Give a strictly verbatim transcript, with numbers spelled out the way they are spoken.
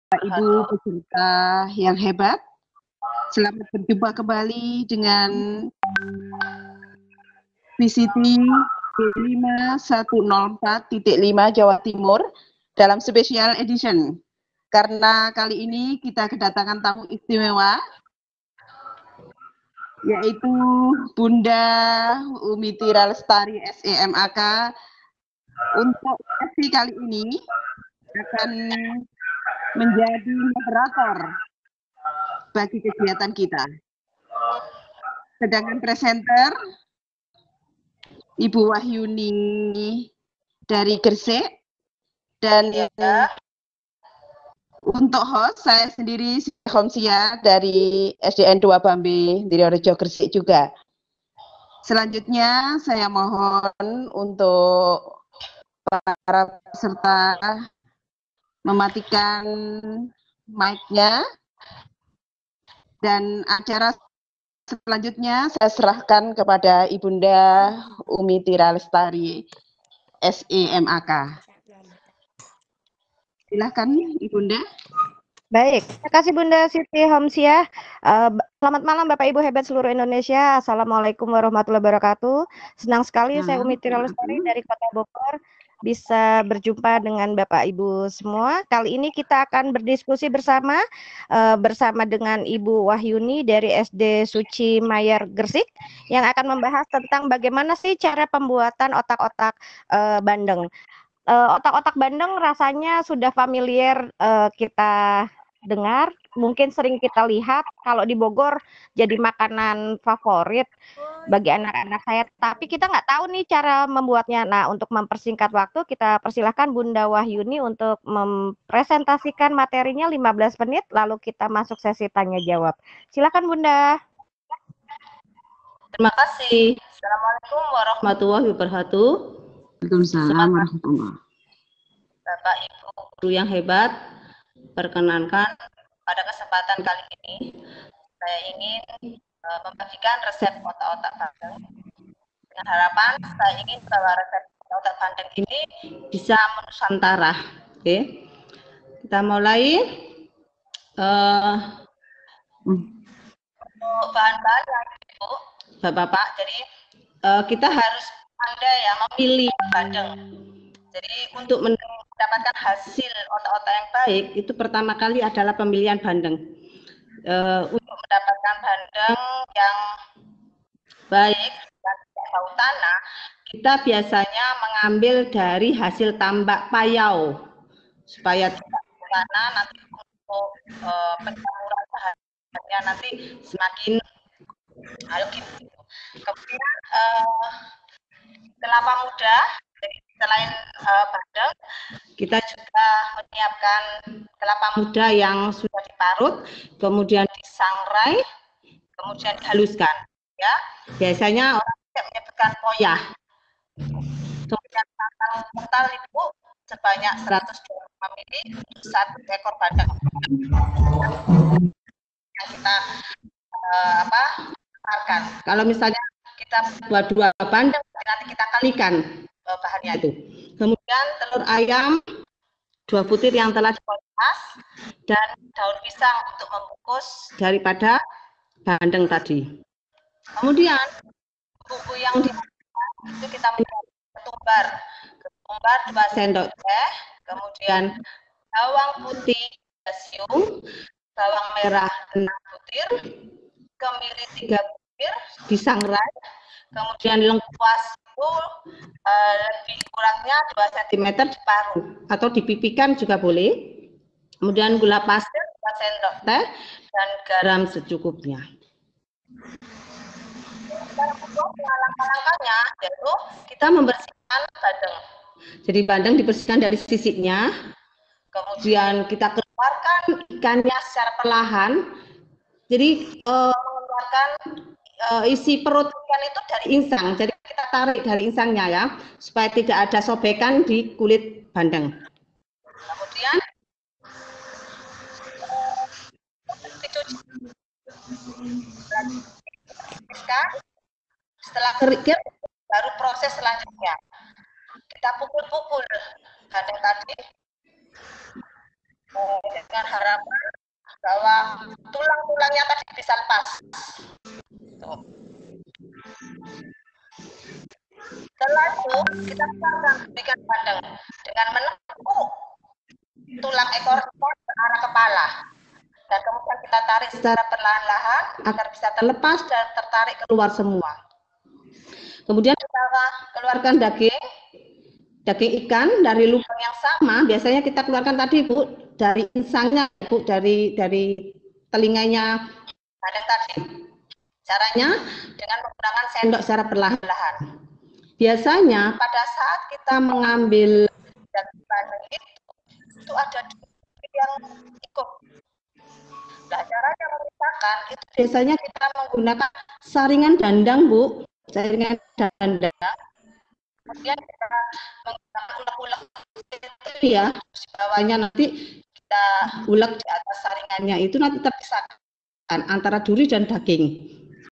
Ibu peserta yang hebat, selamat berjumpa kembali dengan V C T B lima satu nol empat titik lima Jawa Timur dalam special edition. Karena kali ini kita kedatangan tamu istimewa, yaitu Bunda Umi Tira Lestari S E M A K. Untuk sesi kali ini akan menjadi moderator bagi kegiatan kita. Sedangkan presenter Ibu Wahyuni dari Gresik, dan ya, untuk host saya sendiri Homsia dari S D N dua Bambi Diriorejo Gresik juga. Selanjutnya saya mohon untuk para peserta mematikan mic-nya, dan acara selanjutnya saya serahkan kepada Ibunda Umi Tira Lestari S E M A K. Silakan Ibunda. Baik, terima kasih Bunda Siti Homsia. Uh, selamat malam Bapak Ibu hebat seluruh Indonesia. Assalamualaikum warahmatullahi wabarakatuh. Senang sekali saya Umi Tira Lestari dari Kota Bogor bisa berjumpa dengan Bapak Ibu semua. Kali ini kita akan berdiskusi bersama uh, bersama dengan Ibu Wahyuni dari S D Suci Mayer Gresik yang akan membahas tentang bagaimana sih cara pembuatan otak-otak uh, bandeng. Otak-otak uh, bandeng rasanya sudah familiar uh, kita dengar, mungkin sering kita lihat kalau di Bogor jadi makanan favorit bagi anak-anak saya, tapi kita nggak tahu nih cara membuatnya. Nah, untuk mempersingkat waktu, kita persilahkan Bunda Wahyuni untuk mempresentasikan materinya lima belas menit, lalu kita masuk sesi tanya jawab. Silakan Bunda. Terima kasih. Assalamualaikum warahmatullahi wabarakatuh. Waalaikumsalam warahmatullahi wabarakatuh. Bapak Ibu guru yang hebat, perkenankan pada kesempatan kali ini saya ingin uh, membagikan resep otak-otak bandeng dengan harapan saya ingin bahwa resep otak bandeng ini bisa menusantara. Oke, okay. Kita mulai. Uh, untuk bahan-bahan yang itu, Bapak-bapak, jadi uh, kita harus pandai ya memilih bandeng. Jadi untuk mendapatkan hasil otak-otak yang baik itu pertama kali adalah pemilihan bandeng. E, untuk mendapatkan bandeng yang baik dan tidak bau tanah, kita biasanya mengambil dari hasil tambak payau supaya tidak bau tanah. Nanti untuk e, pencampuran bahannya nanti semakin ayo gitu. Kemudian e, kelapa muda. Selain uh, bandeng, kita juga menyiapkan kelapa muda yang sudah diparut, kemudian disangrai, kemudian dihaluskan. Ya, biasanya orang tidak menyebutkan koyah. Kemudian santan kental itu sebanyak seratus dua puluh lima mililiter untuk satu ekor bandeng yang kita uh, apa keluarkan. Kalau misalnya kita buat dua bandeng, nanti kita kalikan bahannya itu. Kemudian telur ayam dua butir yang telah dikupas dan daun pisang untuk membungkus daripada bandeng tadi. Kemudian bumbu yang di itu kita menyiapkan ketumbar, ketumbar dua sendok teh, kemudian bawang putih tiga siung, bawang merah enam butir, kemiri tiga butir disangrai, kemudian lengkuas Uh, lebih kurangnya dua sentimeter diparut atau dipipikan juga boleh. Kemudian gula pasir dua sendok teh dan garam secukupnya. Langkah-langkahnya yaitu kita membersihkan bandeng. Jadi bandeng dibersihkan dari sisiknya. Kemudian kita keluarkan ikannya secara perlahan. Jadi uh, mengeluarkan uh, isi perut ikan itu dari insang. Jadi kita tarik dari insangnya ya, supaya tidak ada sobekan di kulit bandeng. Kemudian dicuci. Setelah kering baru proses selanjutnya. Kita pukul-pukul bandeng tadi. dengan harapan bahwa tulang-tulangnya tadi bisa lepas. Tuh. Setelah itu kita akan berikan bandeng dengan menekuk tulang ekor ke arah kepala. Dan kemudian kita tarik secara perlahan-lahan agar bisa terlepas dan tertarik keluar semua. Kemudian kita keluarkan daging, daging ikan dari lubang yang sama. Biasanya kita keluarkan tadi Bu, dari insangnya Bu, dari dari telinganya ada tadi. Caranya dengan menggunakan sendok secara perlahan-lahan. Biasanya pada saat kita mengambil daging bandeng itu, itu ada yang ikut. Nah, caranya memisahkan itu biasanya kita menggunakan saringan dandang, Bu. Saringan dandang. Kemudian kita menggunakan ulek-ulek itu ya, di bawahnya nanti kita ulek di atas saringannya itu nanti terpisahkan antara duri dan daging.